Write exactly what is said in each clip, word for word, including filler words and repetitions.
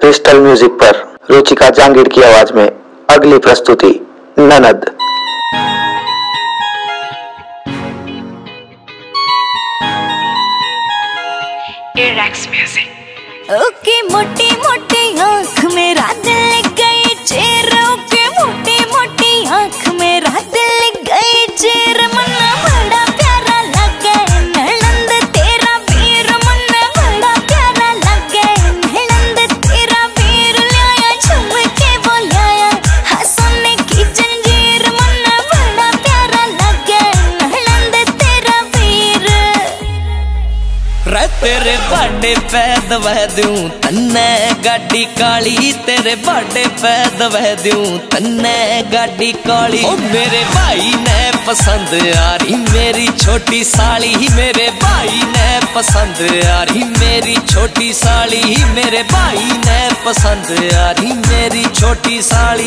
Crystal music पर रुचिका जांगीर की आवाज में अगली प्रस्तुति ननद। ओके मोटी मोटी आँख मेरा दिल गई चेर, ओके मोटी मोटी आँख मेरा दिल गई चेर। मन्ना बड़ा प्यारा लगे ननद तेरा वीर, मन्ना बड़ा प्यारा लगे ननद तेरा वीर। लाया झूम के बोलाया हाँ सोने की जंजीर, मन्ना बड़ा प्यारा लगे ननद तेरा वीर। रे तेरे बर्थडे पे दवा दूं तन्ने गाड़ी काली, तेरे बर्थडे पे दवा दूं तन्ने गाड़ी काली। ओ मेरे भाई ने पसंद आ रही मेरी छोटी साली, मेरे भाई ने पसंद आ रही मेरी छोटी साली, मेरे भाई ने पसंद आ रही मेरी छोटी साली।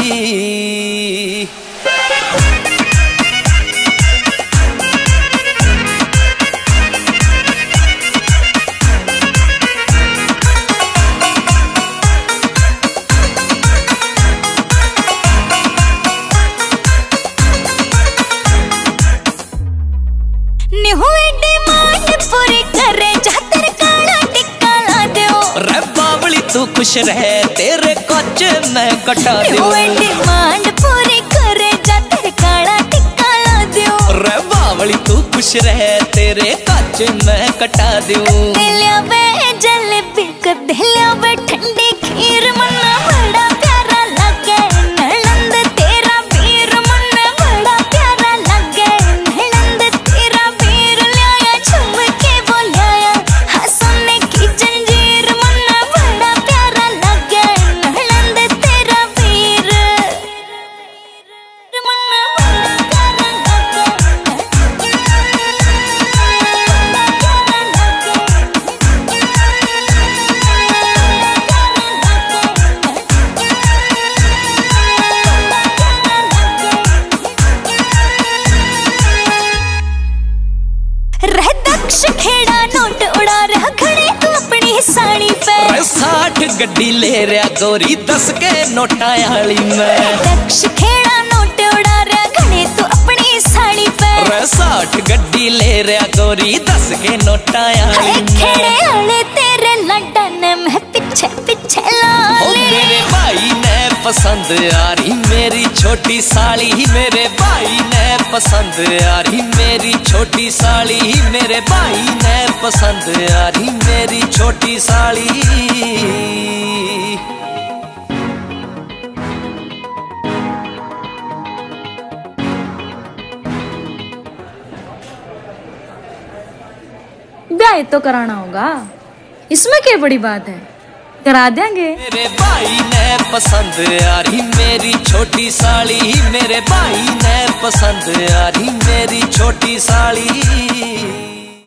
पूरी करे जातर काला टिक्का ला दो। रे बावली तू खुश रहे तेरे कोच मैं कटा दूं। डिमांड पूरी करे जातर काला टिक्का ला दो। रे बावली तू खुश रहे तेरे कोच मैं कटा दूं। दिलिया वे जलेबी का दिलिया वे ठंडी खीर, मन्ना बड़ा प्यारा लगे ननद तेरा वीर, मन्ना बड़ा प्यारा लगे ननद तेरा वीर। लाया झूम के बोलाया हाँ सोने की जंजीर, मन्ना बड़ा प्यारा लगे ननद तेरा वीर, मन्ना बड़ा प्यारा लगे। खेड़ा नोट उड़ा रहा खड़े तू अपनी साड़ी पे। साठ गड्डी ले रहा गोरी दस के नोटा आली में। दक्ष खेड़ा नोट उड़ा रहा खड़े तू अपनी साड़ी पे। साठ गड्डी ले रहा गोरी दस के नोटा आली में। खेड़े आले तेरे लड्डन में पीछे पीछे लाल। मेरे भाई ने पसंद आ रही मेरी छोटी साली, मेरे भाई ने पसंद आ रही मेरी छोटी साली, मेरे भाई ने पसंद आ रही मेरी छोटी साली। ब्याह तो कराना होगा, इसमें क्या बड़ी बात है, करा देंगे। मेरे भाई ने पसंद आ रही मेरी छोटी साली, मेरे भाई ने पसंद आ रही मेरी छोटी साली।